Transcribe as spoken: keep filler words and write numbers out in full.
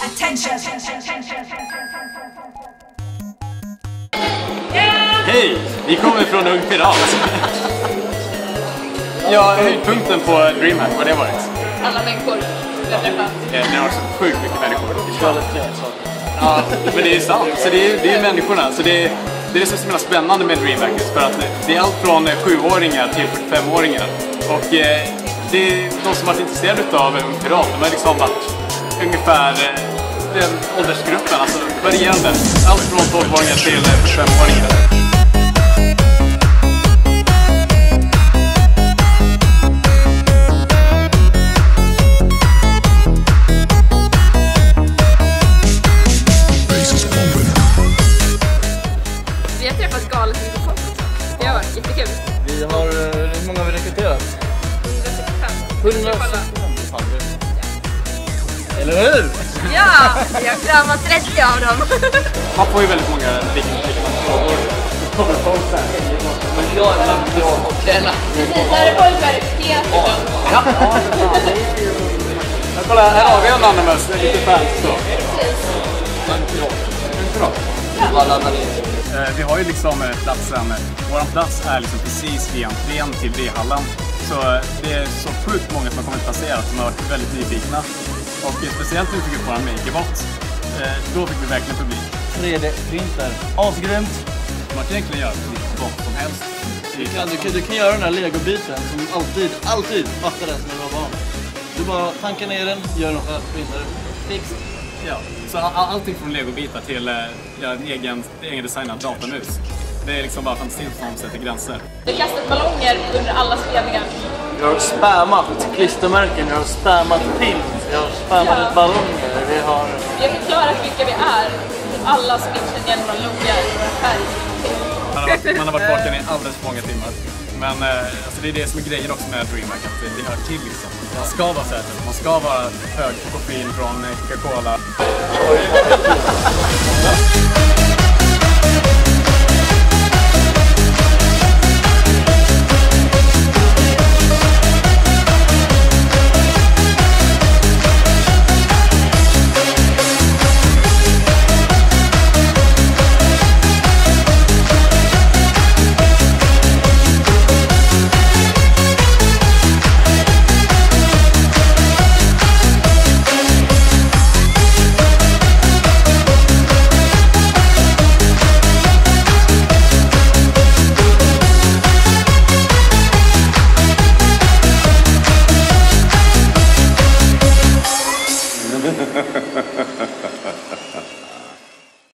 Attention! Hej! Vi kommer från Ung Pirat. Ja, höjdpunkten på DreamHack, vad det varit? Alla människor jag träffat. Det har så sjukt mycket människor. Ja, men det är sant. Så det är, det är människorna. Så det är, det är det som är så spännande med DreamHack. För att det är allt från sjuåringar till fyrtiofemåringar. Och eh, det är de som varit intresserade av Ung Pirat. De har liksom varit ungefär eh, den åldersgruppen. Alltså varierande. Allt från tolvåringar till fyrtiofemåringar. Vi har träffat galet mycket folk också. Det har varit jättekul. Vi har, hur många har vi rekryterat? hundrasextiofem. Eller hur? Ja, vi har kramat trettio av dem. Man får ju väldigt många liknande frågor. Det kommer folk där. Men jag är bra och träna. Precis, där är folk verifierat. Ja. Men kolla, här har vi en Anonymous, lite fans så. Vi har ju liksom platsen, våran plats är liksom precis vid entrén till Rehallen. Så det är så sjukt många som har kommit passerat som har varit väldigt nyfikna. Och speciellt när vi fick upp våran make-bot, då fick vi verkligen publik. tre D-printer, asgrymt. Man kan egentligen göra vilket bot som helst. Du kan, du, kan, du kan göra den här Lego-biten som alltid, alltid fattades när du var barn. Du bara tankar ner den, gör något här, printar det. Fix. Ja, så all, allting från Lego-bitar till uh, ja, en egen, egen designad datamus. Det är liksom bara fantasin som sätter gränser. Vi har kastat ballonger under alla spelningar. Vi har spammat klistermärken, vi har spammat film, vi har spammat Ja. ballonger, vi har... Vi har förklarat vilka vi är. Alla som inte känner igen våra loggar och våra färger. Man har varit, man har varit vaken i alldeles för många timmar. Men uh, alltså det är det som är grejen också med DreamHack, att det, det hör till liksom. Man ska vara säker, man ska vara hög på koffein från Coca-Cola. Ha ha ha ha ha.